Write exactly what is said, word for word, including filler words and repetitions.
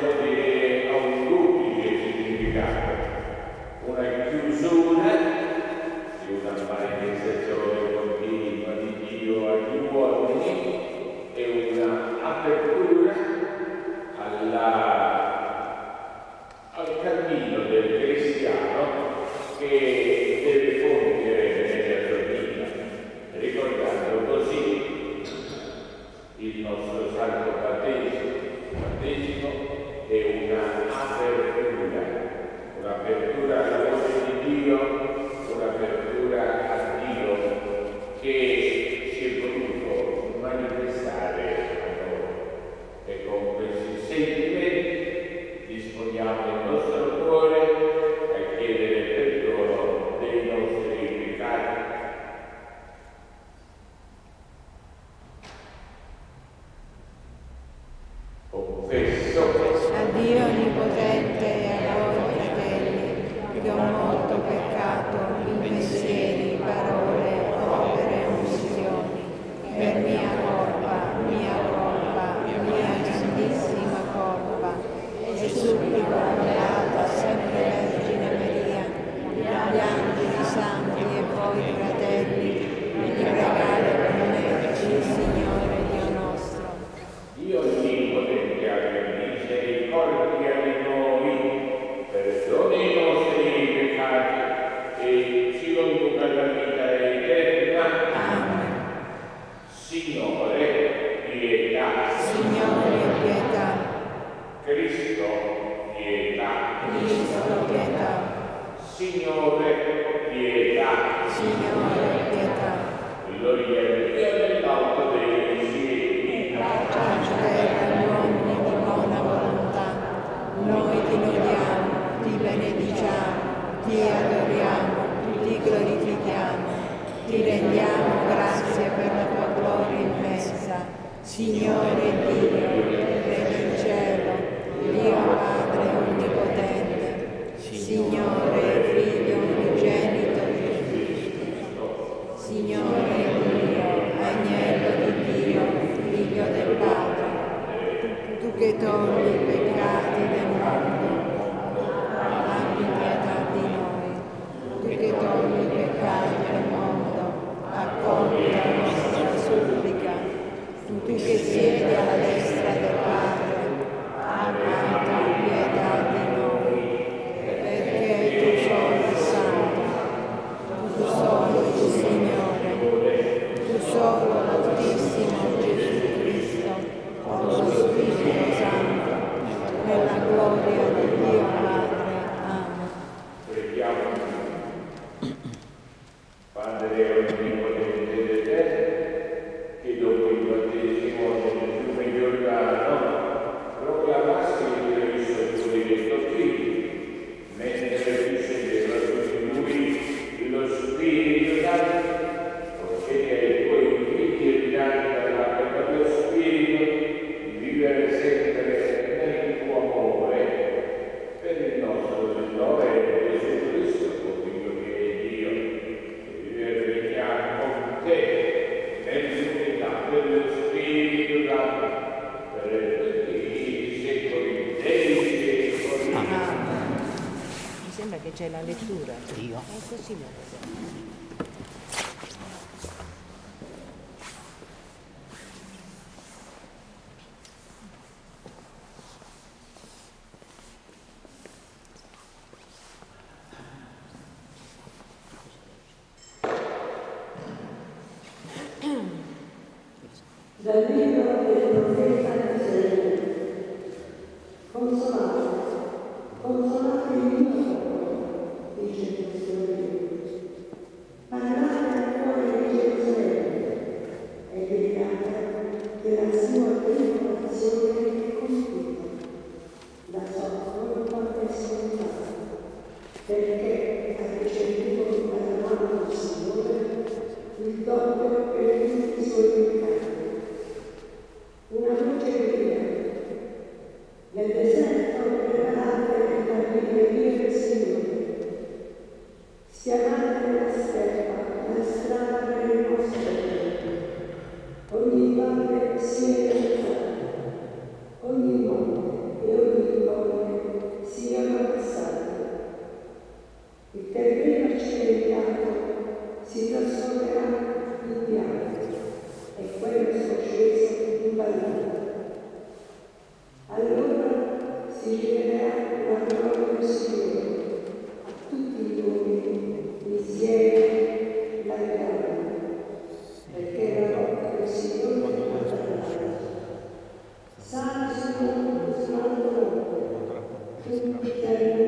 dire, ha un duplice significato, una chiusura di una manifestazione continua di Dio agli uomini e una apertura alla, al cammino del cristiano che deve compiere nella sua vita, ricordando così il nostro santo battesimo. Il battesimo è un'apertura, un'apertura alla voce di Dio, un'apertura a Dio che si è voluto manifestare a noi. E con questi sentimenti disponiamo il nostro cuore a chiedere perdono dei nostri peccati. Confesso a Dio Onnipotente e a voi, fratelli, che ho molto peccato in pensieri, parole, opere e omissioni, per mia colpa, mia colpa, mia grandissima colpa, e supplico la Beata sempre Vergine Maria, gli angeli santi e voi, fratelli, di pregare per me, il Signore Dio nostro. Dio Onnipotente abbia misericordia di noi, perdoni i nostri peccati e ci conduca alla vita eterna. Amen. Signore, pietà. Signore, pietà. Cristo, pietà. Cristo, pietà. Signore, pietà. Signore, pietà. Gloria a Dio nell'alto dei cieli. Terra agli uomini di buona volontà, noi ti lodiamo, ti benediciamo, ti adoriamo, ti glorifichiamo, ti rendiamo grazie per la tua gloria immensa, Signore Dio, Re del cielo, Dio Padre onnipotente, Signore Figlio unigenito di Cristo, Signore Dio, Agnello di Dio, Figlio del Padre, tu che togli i peccati del mondo, abbi pietà di noi. Tu che togli i peccati del mondo, accogli la nostra supplica. Tu che siedi alla destra del Padre, abbi pietà di noi, perché tu solo santo, tu solo il Signore, tu solo l'Altissimo Gesù Cristo, con lo Spirito Santo, nella gloria di Dio Padre. Amen. Preghiamo. Padre onnipotente ed eterno, che dopo il battesimo nel fiume Giordano proclamassi il Cristo benedetto Figlio, mentre discendeva su di lui lo Spirito Santo, concedi ai tuoi figli rinati dall'acqua dello Spirito di vivere sempre nel tuo amore, per il nostro Signore Gesù Cristo, tuo Figlio che è Dio, e vivere regniamo con te nell'unità dello Spirito Santo per tutti i secoli dei secoli. Amen. Mi sembra che c'è la lettura. Io? È così la vedo. Dal libro del profeta Isaia. Consolate, consolate il mio popolo, dice il Signore. Parlate al cuore di Gerusalemme e gridate che la sua tribolazione è compiuta, la sua colpa è scontata, perché ha ricevuto dalla mano del Signore il doppio per tutti i suoi peccati. Una luce via, nel deserto preparate la libreria del Signore. Schiamate la steppa, la strada per il vostro Dio. Ogni valle si è alzata, ogni monte e ogni un bicchiere